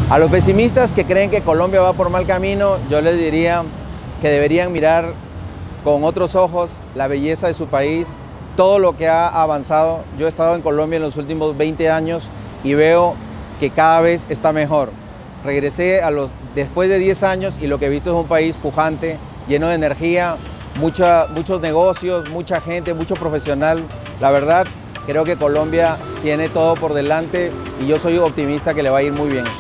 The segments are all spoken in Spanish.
A los pesimistas que creen que Colombia va por mal camino, yo les diría que deberían mirar con otros ojos la belleza de su país, todo lo que ha avanzado. Yo he estado en Colombia en los últimos 20 años y veo que cada vez está mejor. Regresé después de 10 años y lo que he visto es un país pujante, lleno de energía, muchos negocios, mucha gente, mucho profesional. La verdad, creo que Colombia tiene todo por delante y yo soy optimista que le va a ir muy bien.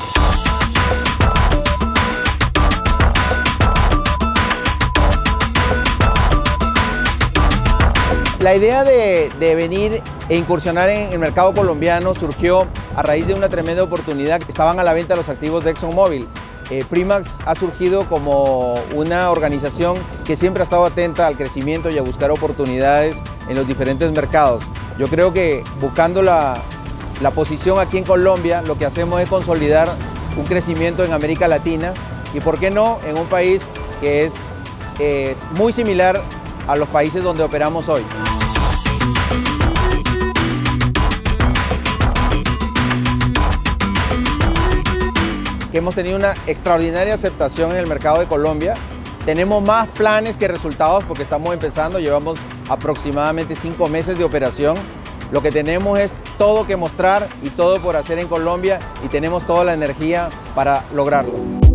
La idea de venir e incursionar en el mercado colombiano surgió a raíz de una tremenda oportunidad. Estaban a la venta los activos de ExxonMobil. Primax ha surgido como una organización que siempre ha estado atenta al crecimiento y a buscar oportunidades en los diferentes mercados. Yo creo que buscando la posición aquí en Colombia, lo que hacemos es consolidar un crecimiento en América Latina y, ¿por qué no?, en un país que es muy similar a los países donde operamos hoy. Que hemos tenido una extraordinaria aceptación en el mercado de Colombia. Tenemos más planes que resultados porque estamos empezando, llevamos aproximadamente 5 meses de operación. Lo que tenemos es todo que mostrar y todo por hacer en Colombia y tenemos toda la energía para lograrlo.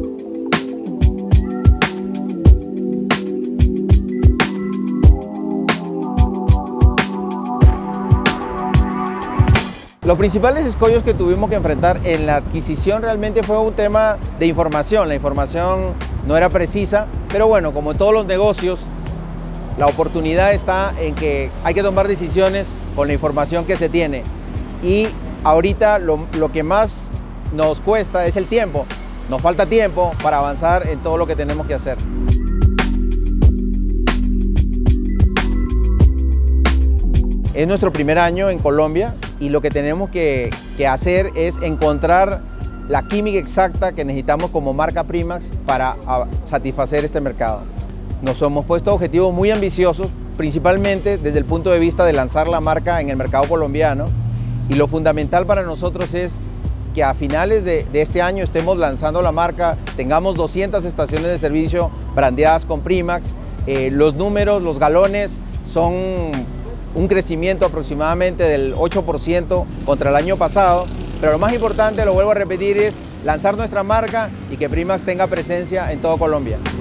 Los principales escollos que tuvimos que enfrentar en la adquisición realmente fue un tema de información. La información no era precisa, pero bueno, como en todos los negocios, la oportunidad está en que hay que tomar decisiones con la información que se tiene. Y ahorita lo que más nos cuesta es el tiempo. Nos falta tiempo para avanzar en todo lo que tenemos que hacer. Es nuestro primer año en Colombia y lo que tenemos que hacer es encontrar la química exacta que necesitamos como marca Primax para satisfacer este mercado. Nos hemos puesto objetivos muy ambiciosos, principalmente desde el punto de vista de lanzar la marca en el mercado colombiano, y lo fundamental para nosotros es que a finales de este año estemos lanzando la marca, tengamos 200 estaciones de servicio brandeadas con Primax. Los números, los galones son un crecimiento aproximadamente del 8% contra el año pasado, pero lo más importante, lo vuelvo a repetir, es lanzar nuestra marca y que Primax tenga presencia en todo Colombia.